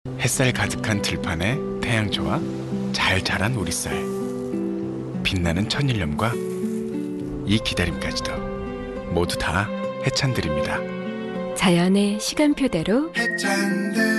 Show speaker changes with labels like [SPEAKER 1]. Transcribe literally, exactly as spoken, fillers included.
[SPEAKER 1] 햇살 가득한 들판에 태양초와 잘 자란 우리쌀, 빛나는 천일염과 이 기다림까지도 모두 다 해찬들입니다.
[SPEAKER 2] 자연의 시간표대로
[SPEAKER 3] 해찬들